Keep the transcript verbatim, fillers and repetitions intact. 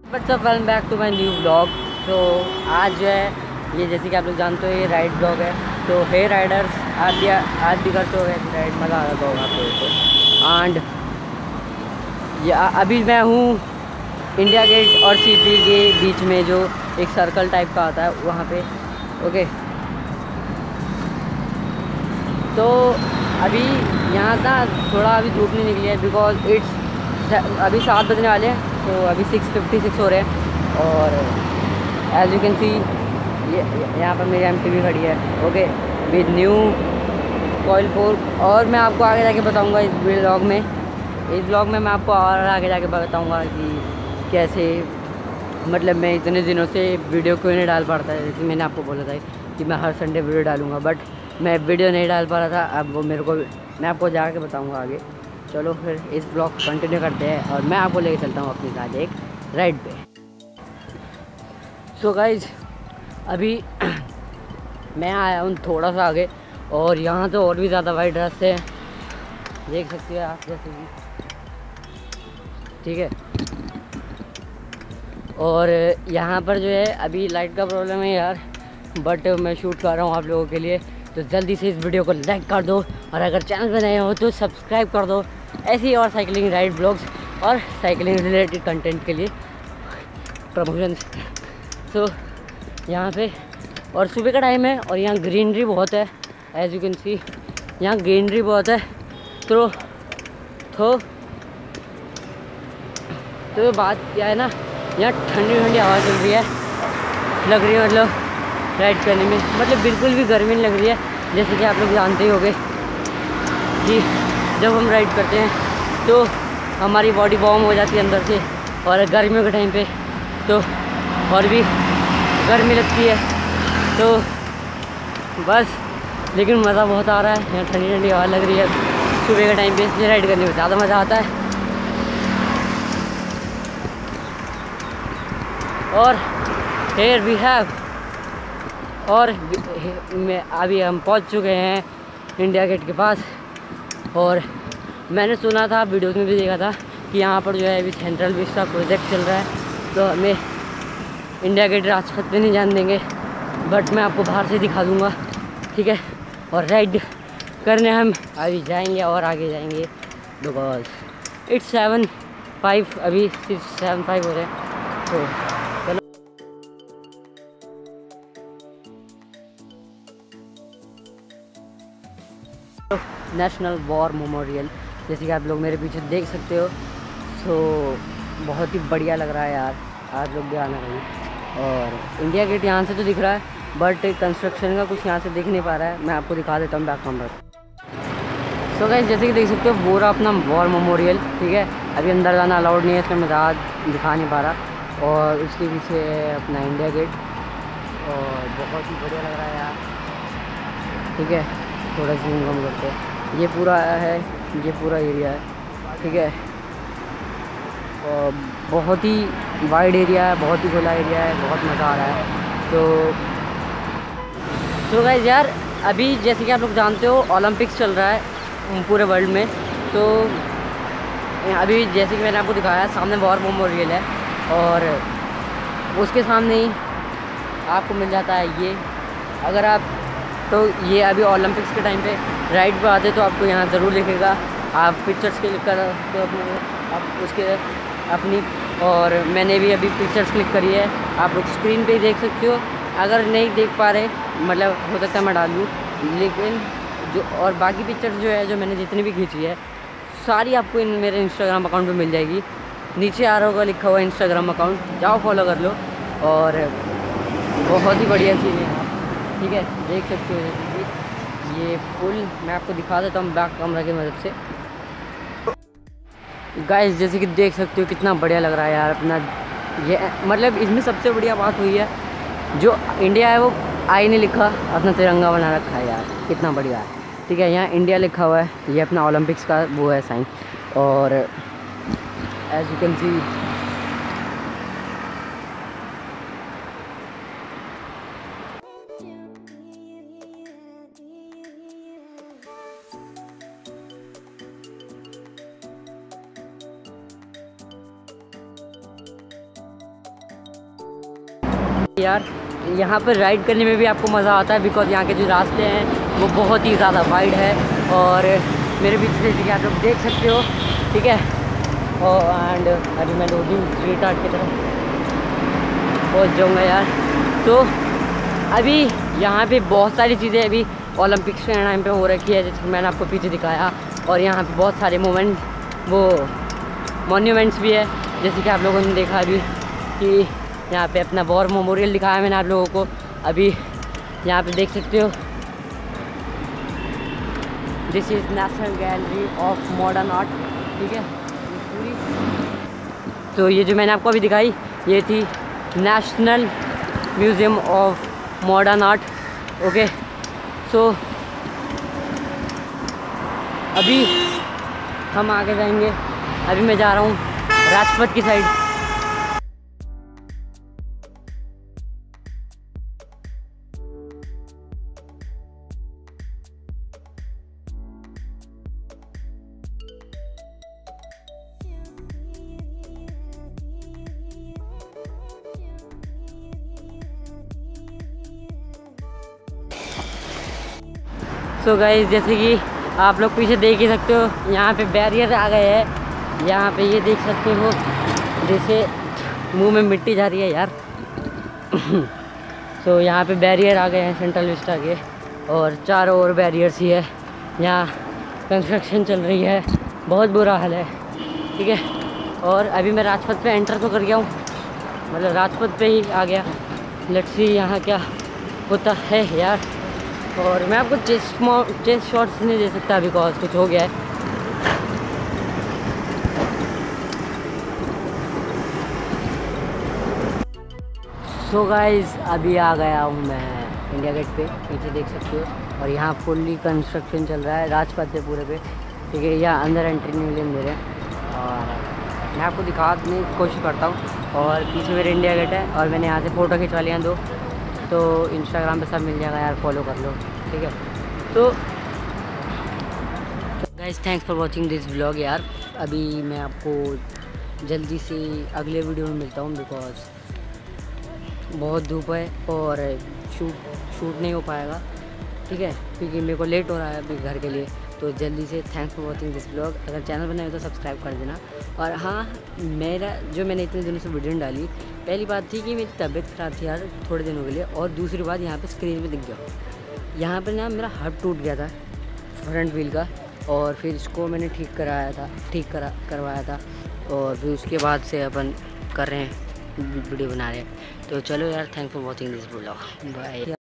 But सब welcome back to my new blog. तो आज जो है ये जैसे कि आप लोग जानते हो ये राइड ब्लॉग है। तो हे राइडर्स, आज भी आज भी करते हो गए राइड, मज़ा आ रहा होगा आप लोगों को। एंड अभी मैं हूँ इंडिया गेट और सीपी के बीच में, जो एक सर्कल टाइप का आता है वहाँ पे। ओके, तो अभी यहाँ ना थोड़ा अभी धूप नहीं निकली है, बिकॉज इट्स अभी सात बजने वाले हैं। तो अभी सिक्स फिफ्टी सिक्स हो रहे हैं और एज यू कैन सी ये यहाँ पर मेरी एम टी वी खड़ी है। Okay, with new coil four. और मैं आपको आगे जाके बताऊँगा इस ब्लॉग में इस ब्लॉग में मैं आपको और आगे जाके बताऊँगा कि कैसे, मतलब मैं इतने दिनों से वीडियो क्यों नहीं डाल पाता है। जैसे मैंने आपको बोला था कि मैं हर संडे वीडियो डालूँगा, बट मैं वीडियो नहीं डाल पा रहा था। अब वो मेरे को मैं आपको जाके बताऊँगा आगे। चलो फिर इस ब्लॉग कंटिन्यू करते हैं और मैं आपको लेके चलता हूँ अपने साथ एक राइड पे। सो गाइज, अभी मैं आया हूँ थोड़ा सा आगे और यहाँ तो और भी ज़्यादा वाइड रास्ते हैं, देख सकते हैं आप जैसे कि, ठीक है। और यहाँ पर जो है अभी लाइट का प्रॉब्लम है यार, बट मैं शूट कर रहा हूँ आप लोगों के लिए। तो जल्दी से इस वीडियो को लाइक कर दो और अगर चैनल पर नए हो तो सब्सक्राइब कर दो, ऐसी और साइकिलिंग राइड ब्लॉग्स और साइकिलिंग रिलेटेड कंटेंट के लिए प्रमोशन। सो यहाँ पे और सुबह का टाइम है और यहाँ ग्रीनरी बहुत है, एज यू कैन सी यहाँ ग्रीनरी बहुत है। तो तो तो बात क्या है ना, यहाँ ठंडी ठंडी हवा चल रही है, लग रही है मतलब राइड करने में, मतलब बिल्कुल भी गर्मी नहीं लग रही है। जैसे कि आप लोग जानते ही होंगे कि जब हम राइड करते हैं तो हमारी बॉडी वार्म हो जाती है अंदर से, और गर्मियों के टाइम पे तो और भी गर्मी लगती है। तो बस, लेकिन मज़ा बहुत आ रहा है, यहाँ ठंडी ठंडी हवा लग रही है सुबह के टाइम पे, इसलिए राइड करने में ज़्यादा मज़ा आता है। और हेयर वी हैव और मैं अभी हम पहुंच चुके हैं इंडिया गेट के पास। और मैंने सुना था, वीडियोस में भी देखा था कि यहाँ पर जो है अभी सेंट्रल विस्टा प्रोजेक्ट चल रहा है, तो हमें इंडिया गेट राजपथ पे नहीं जाने देंगे, बट मैं आपको बाहर से दिखा दूँगा, ठीक है। और राइड करने हम अभी जाएंगे और आगे जाएंगे, बिकॉज इट्स सेवन फाइव अभी सिक्स सेवन फाइव हो रहे हैं। तो चलो, नेशनल वॉर मेमोरियल जैसे कि आप लोग मेरे पीछे देख सकते हो। सो बहुत ही बढ़िया लग रहा है यार, आप लोग भी आना कहीं। और इंडिया गेट यहाँ से तो दिख रहा है, बट कंस्ट्रक्शन का कुछ यहाँ से दिख नहीं पा रहा है। मैं आपको दिखा देता हूँ बैक कैमरा। सो गाइस, जैसे कि देख सकते हो वो रहा अपना वॉर मेमोरियल, ठीक है। अभी अंदर जाना अलाउड नहीं है, इसमें मैं ज़्यादा दिखा नहीं पा रहा। और उसके पीछे अपना इंडिया गेट, और बहुत ही बढ़िया लग रहा है यार, ठीक है। थोड़ा सा कम करते हैं, ये पूरा है, ये पूरा एरिया है, ठीक है। और बहुत ही वाइड एरिया है, बहुत ही खुला एरिया है, बहुत मज़ा आ रहा है। तो सो गाइस यार, अभी जैसे कि आप लोग जानते हो ओलंपिक्स चल रहा है पूरे वर्ल्ड में। तो अभी जैसे कि मैंने आपको दिखाया, सामने वॉर मेमोरियल है और उसके सामने ही आपको मिल जाता है ये। अगर आप तो ये अभी ओलंपिक्स के टाइम पे राइड पे आते तो आपको यहाँ ज़रूर दिखेगा। आप पिक्चर्स क्लिक कर तो अपने आप उसके अपनी, और मैंने भी अभी पिक्चर्स क्लिक करी है, आप लोग स्क्रीन पे ही देख सकते हो। अगर नहीं देख पा रहे, मतलब हो सकता है मैं डाल दूँ, लेकिन जो और बाकी पिक्चर्स जो है, जो मैंने जितनी भी खींची है, सारी आपको इन मेरे इंस्टाग्राम अकाउंट पे मिल जाएगी। नीचे आ रहा होगा लिखा हुआ इंस्टाग्राम अकाउंट, जाओ फॉलो कर लो। और बहुत ही बढ़िया चीज़ है, ठीक है, देख सकते हो। जैसे कि ये फुल मैं आपको दिखा देता हूँ बैक कैमरा की मदद से। गाइस, जैसे कि देख सकते हो कितना बढ़िया लग रहा है यार अपना ये, मतलब इसमें सबसे बढ़िया बात हुई है, जो इंडिया है वो आई नहीं लिखा, अपना तिरंगा बना रखा है यार, कितना बढ़िया है, ठीक है। यहाँ इंडिया लिखा हुआ है, ये अपना ओलंपिक्स का वो है साइन। और एज यू कैन सी यार यहाँ पर राइड करने में भी आपको मज़ा आता है, बिकॉज यहाँ के जो रास्ते हैं वो बहुत ही ज़्यादा वाइड है। और मेरे पीछे जैसे कि आप लोग देख सकते हो, ठीक है। और एंड अभी मैं लोडिंग स्ट्रीट आर्ट की तरफ पहुँच जाऊँगा यार। तो अभी यहाँ पे बहुत सारी चीज़ें अभी ओलंपिक्स के टाइम पे हो रखी है, जैसे मैंने आपको पीछे दिखाया। और यहाँ पे बहुत सारे मोमेंट वो मॉन्यूमेंट्स भी है, जैसे कि आप लोगों ने देखा अभी कि यहाँ पे अपना वॉर मेमोरियल दिखाया मैंने आप लोगों को। अभी यहाँ पे देख सकते हो, this is National Gallery of Modern Art, ठीक है पूरी। तो ये जो मैंने आपको अभी दिखाई ये थी National Museum of Modern Art, okay. So अभी हम आगे जाएंगे। अभी मैं जा रहा हूँ राजपथ की साइड। सो गाइस, जैसे कि आप लोग पीछे देख ही सकते हो, यहाँ पे बैरियर आ गए हैं। यहाँ पे ये देख सकते हो, जैसे मुंह में मिट्टी जा रही है यार। सो so, यहाँ पे बैरियर आ गए हैं सेंट्रल विस्टा के, और चारों ओर बैरियर्स ही है। यहाँ कंस्ट्रक्शन चल रही है, बहुत बुरा हाल है, ठीक है। और अभी मैं राजपथ पे एंटर तो कर गया हूँ, मतलब राजपथ पे ही आ गया। लेट्स सी यहाँ क्या होता है यार। और मैं आपको चेस्ट चेस्ट शॉट्स नहीं दे सकता बिकॉज कुछ हो गया है। सो so गाइस, अभी आ गया हूँ मैं इंडिया गेट पे, पीछे देख सकते हो। और यहाँ फुल्ली कंस्ट्रक्शन चल रहा है राजपथ पे पूरे पे, ठीक है। यहाँ अंदर एंट्री नहीं ले मेरे, और मैं आपको दिखाने की कोशिश करता हूँ। और पीछे मेरे इंडिया गेट है, और मैंने यहाँ से फ़ोटो खिंचवा लिया दो, तो इंस्टाग्राम पे सब मिल जाएगा यार, फॉलो कर लो, ठीक है। तो guys, thanks for watching this vlog यार। अभी मैं आपको जल्दी से अगले वीडियो में मिलता हूँ, बिकॉज बहुत धूप है और शूट शूट नहीं हो पाएगा, ठीक है, क्योंकि मेरे को लेट हो रहा है अभी घर के लिए। तो जल्दी से thanks for watching this vlog. अगर चैनल बनाए तो सब्सक्राइब कर देना। और हाँ, मेरा जो मैंने इतने दिनों से वीडियो नहीं डाली, पहली बात थी कि मेरी तबीयत ख़राब थी यार थोड़े दिनों के लिए, और दूसरी बात यहाँ पे स्क्रीन पे दिख गया, यहाँ पे ना मेरा हब टूट गया था फ्रंट व्हील का, और फिर इसको मैंने ठीक कराया था ठीक करा करवाया था और फिर उसके बाद से अपन कर रहे हैं वीडियो बना रहे हैं। तो चलो यार, thanks for watching this vlog, bye.